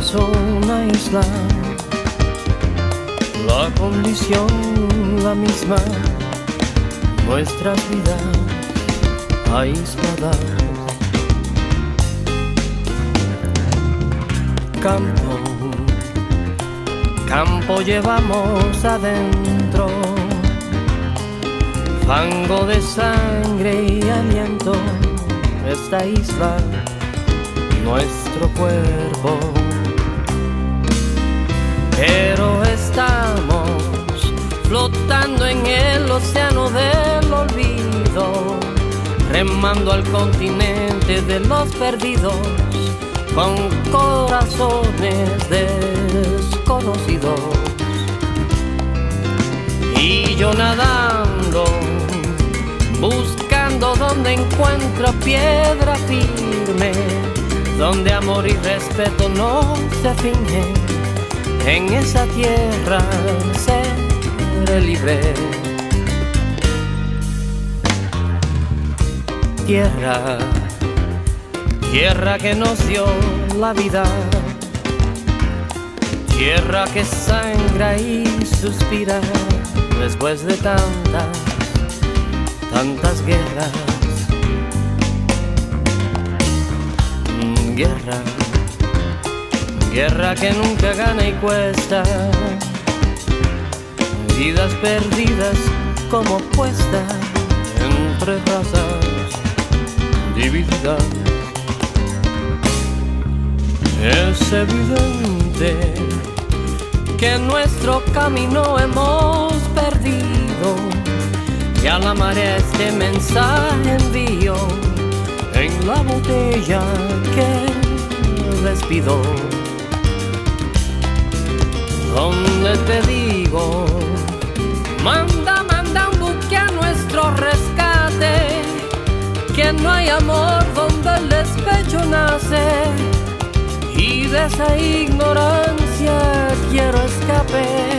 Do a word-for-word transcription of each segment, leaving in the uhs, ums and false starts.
acaso una isla, la condición la misma, nuestras vidas aisladas. Campo, campo llevamos adentro, fango de sangre y aliento, esta isla, nuestro cuerpo. Pero estamos flotando en el océano del olvido, remando al continente de los perdidos, con corazones desconocidos. Y yo nadando, buscando donde encuentro piedra firme, donde amor y respeto no se fingen, en esa tierra seré libre. Tierra, tierra que nos dio la vida, tierra que sangra y suspira después de tantas, tantas guerras. Guerra, guerra que nunca gana y cuesta, vidas perdidas como puestas entre razas divididas. Es evidente que nuestro camino hemos perdido, y a la marea este mensaje envío en la botella que despido, donde te digo, manda, manda un buque a nuestro rescate, que no hay amor donde el despecho nace, y de esa ignorancia quiero escape.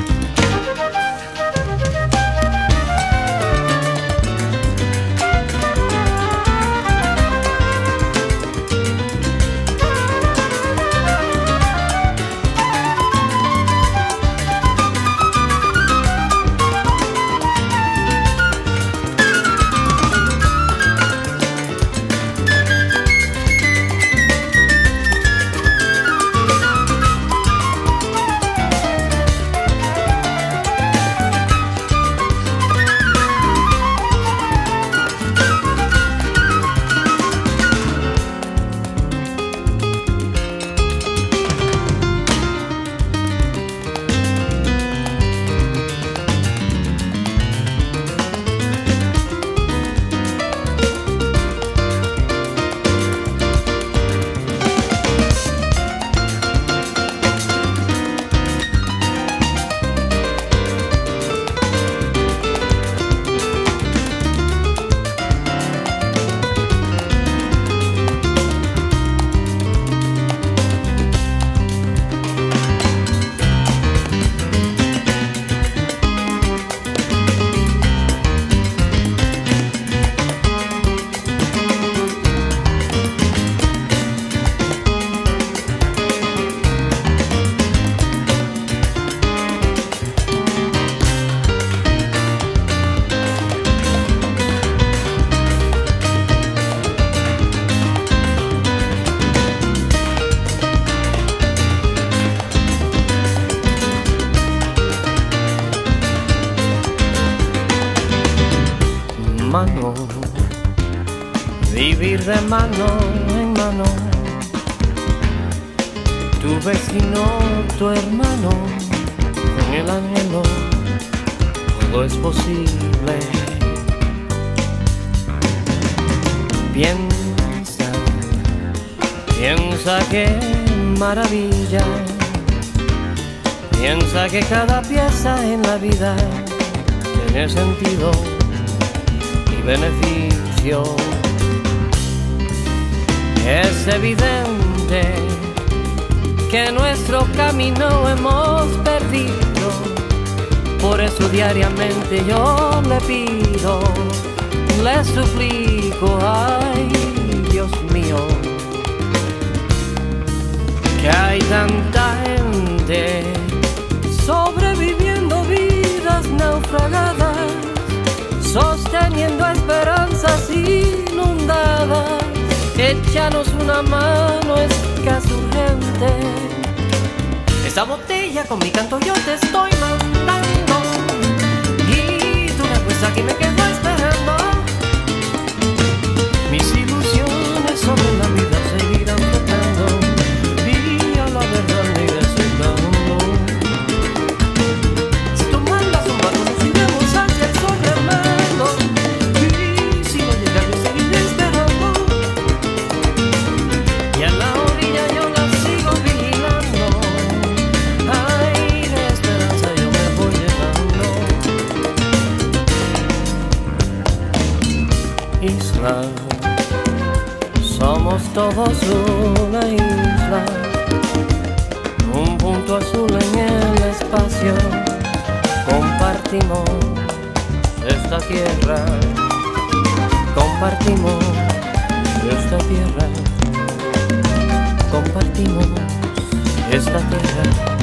Mano, vivir de mano en mano, tu vecino, tu hermano, con el anhelo, todo es posible. Piensa, piensa qué maravilla, piensa que cada pieza en la vida tiene sentido y beneficio. Es evidente que nuestro camino hemos perdido, por eso diariamente yo le pido, le suplico, ay Dios mío, que hay tanta gente sobreviviendo vidas naufragadas, sosteniendo esperanzas inundadas. Échanos una mano, es casi urgente. Esa botella con mi canto yo te estoy mandando, y tu respuesta aquí me quedo esperando. Mis ilusiones sobre la vida seguirán flotando, y a la verdad me iré acercando. Si tú mandas un barco nos iremos hacia el sol remando, y si no llega yo seguiré esperando. Y a la orilla yo la sigo vigilando. Ay, de esperanza yo me voy llenando. Isla, somos todos una isla, un punto azul en el espacio. Compartimos esta tierra, compartimos esta tierra, compartimos esta tierra.